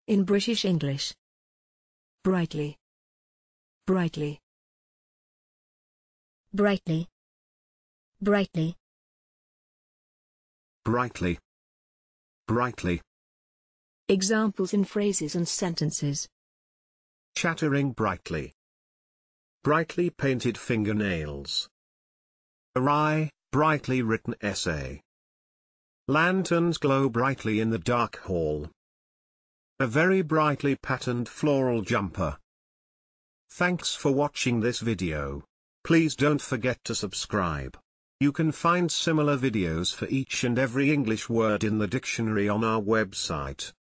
In British English. Brightly. Brightly. Brightly. Brightly. Brightly. Brightly. Examples in phrases and sentences. Chattering brightly. Brightly painted fingernails. A wry, brightly written essay. Lanterns glow brightly in the dark hall. A very brightly patterned floral jumper. Thanks for watching this video. Please don't forget to subscribe. You can find similar videos for each and every English word in the dictionary on our website.